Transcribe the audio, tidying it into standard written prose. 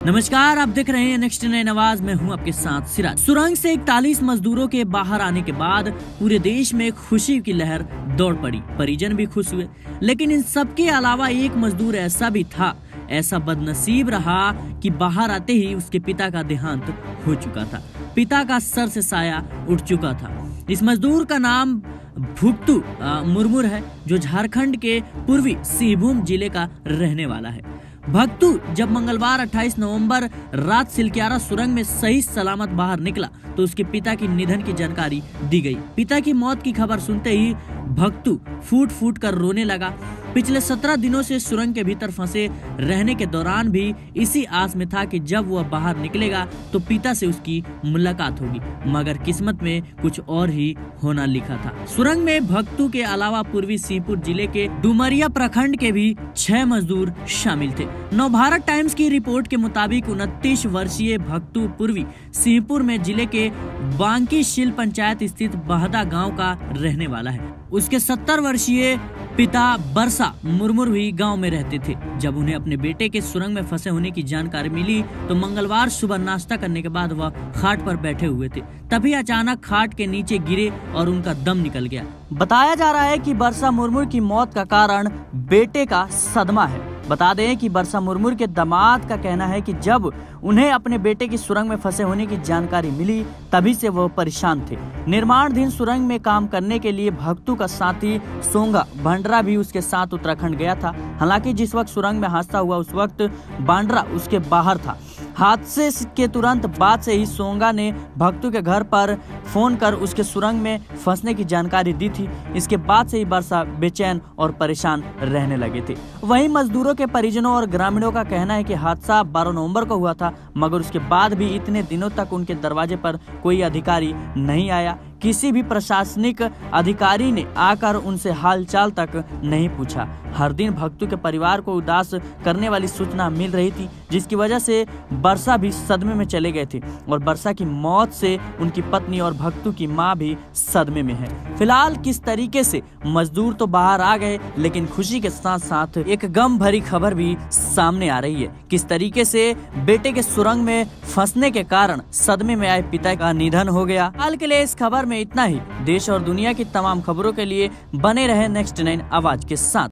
नमस्कार, आप देख रहे हैं नेक्स्ट नाइन आवाज में हूं आपके साथ सिराज। सुरंग से 41 मजदूरों के बाहर आने के बाद पूरे देश में खुशी की लहर दौड़ पड़ी। परिजन भी खुश हुए, लेकिन इन सबके अलावा एक मजदूर ऐसा भी था, ऐसा बदनसीब रहा कि बाहर आते ही उसके पिता का देहांत हो चुका था। पिता का सर से साया उठ चुका था। इस मजदूर का नाम भुक्तू मुर्मू है, जो झारखंड के पूर्वी सिंहभूम जिले का रहने वाला है। भक्तू जब मंगलवार 28 नवंबर रात सिलक्यारा सुरंग में सही सलामत बाहर निकला तो उसके पिता की निधन की जानकारी दी गई। पिता की मौत की खबर सुनते ही भक्तू फूट फूट कर रोने लगा। पिछले 17 दिनों से सुरंग के भीतर फंसे रहने के दौरान भी इसी आस में था कि जब वह बाहर निकलेगा तो पिता से उसकी मुलाकात होगी, मगर किस्मत में कुछ और ही होना लिखा था। सुरंग में भक्तू के अलावा पूर्वी सिंहपुर जिले के डुमरिया प्रखंड के भी 6 मजदूर शामिल थे। नवभारत टाइम्स की रिपोर्ट के मुताबिक 29 वर्षीय भक्तू पूर्वी सिंहपुर में जिले के बांकी शील पंचायत स्थित बहदा गाँव का रहने वाला है। उसके 70 वर्षीय पिता बरसा मुर्मू भी गांव में रहते थे। जब उन्हें अपने बेटे के सुरंग में फंसे होने की जानकारी मिली तो मंगलवार सुबह नाश्ता करने के बाद वह खाट पर बैठे हुए थे, तभी अचानक खाट के नीचे गिरे और उनका दम निकल गया। बताया जा रहा है कि बरसा मुर्मू की मौत का कारण बेटे का सदमा है। बता दें कि बरसा मुर्मू के दामाद का कहना है कि जब उन्हें अपने बेटे की सुरंग में फंसे होने की जानकारी मिली तभी से वह परेशान थे। निर्माणाधीन सुरंग में काम करने के लिए भक्तू का साथी सोंगा बांड्रा भी उसके साथ उत्तराखंड गया था। हालांकि जिस वक्त सुरंग में हादसा हुआ उस वक्त बांड्रा उसके बाहर था। हादसे के तुरंत बाद से ही सोंगा ने भक्तू के घर पर फोन कर उसके सुरंग में फंसने की जानकारी दी थी। इसके बाद से ही बरसा बेचैन और परेशान रहने लगे थे। वहीं मजदूरों के परिजनों और ग्रामीणों का कहना है कि हादसा 12 नवंबर को हुआ था, मगर उसके बाद भी इतने दिनों तक उनके दरवाजे पर कोई अधिकारी नहीं आया। किसी भी प्रशासनिक अधिकारी ने आकर उनसे हालचाल तक नहीं पूछा। हर दिन भक्तू के परिवार को उदास करने वाली सूचना मिल रही थी, जिसकी वजह से बरसा भी सदमे में चले गए थे और बरसा की मौत से उनकी पत्नी और भक्तू की मां भी सदमे में है। फिलहाल किस तरीके से मजदूर तो बाहर आ गए, लेकिन खुशी के साथ साथ एक गम भरी खबर भी सामने आ रही है। किस तरीके से बेटे के सुरंग में फंसने के कारण सदमे में आए पिता का निधन हो गया। हाल के लिए इस खबर में इतना ही। देश और दुनिया की तमाम खबरों के लिए बने रहे नेक्स्ट 9 आवाज के साथ।